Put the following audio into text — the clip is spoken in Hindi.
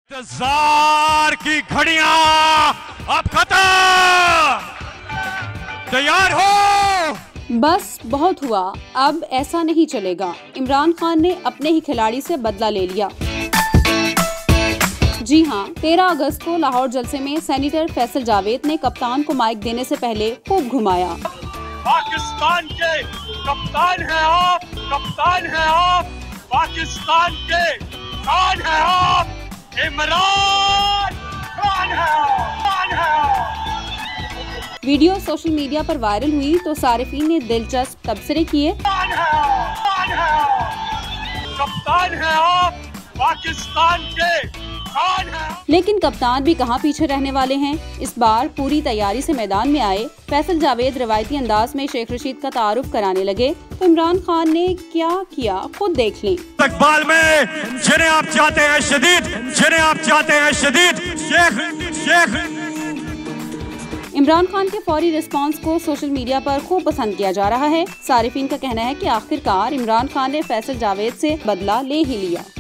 इंतजार की घड़ियां अब खत्म, तैयार हो। बस बहुत हुआ, अब ऐसा नहीं चलेगा। इमरान खान ने अपने ही खिलाड़ी से बदला ले लिया। जी हां, 13 अगस्त को लाहौर जलसे में सेनेटर फैसल जावेद ने कप्तान को माइक देने से पहले खूब घुमाया। पाकिस्तान के कप्तान हैं आप, कप्तान हैं आप, पाकिस्तान के खान हैं आप, इमरान खान है, खान है। वीडियो सोशल मीडिया पर वायरल हुई तो सारिफीन ने दिलचस्प तबसरे किए। खान है, कप्तान है आप, पाकिस्तान के खान है। लेकिन कप्तान भी कहां पीछे रहने वाले हैं। इस बार पूरी तैयारी से मैदान में आए फैसल जावेद रवायती अंदाज में शेख रशीद का तारुफ कराने लगे तो इमरान खान ने क्या किया खुद देख लें। इकबाल में जिन्हें आप चाहते हैं शदीद, जिन्हें आप चाहते हैं शदीद, शेख। इमरान खान के फौरी रिस्पांस को सोशल मीडिया पर खूब पसंद किया जा रहा है। सारिफीन का कहना है कि आखिरकार इमरान खान ने फैसल जावेद से बदला ले ही लिया।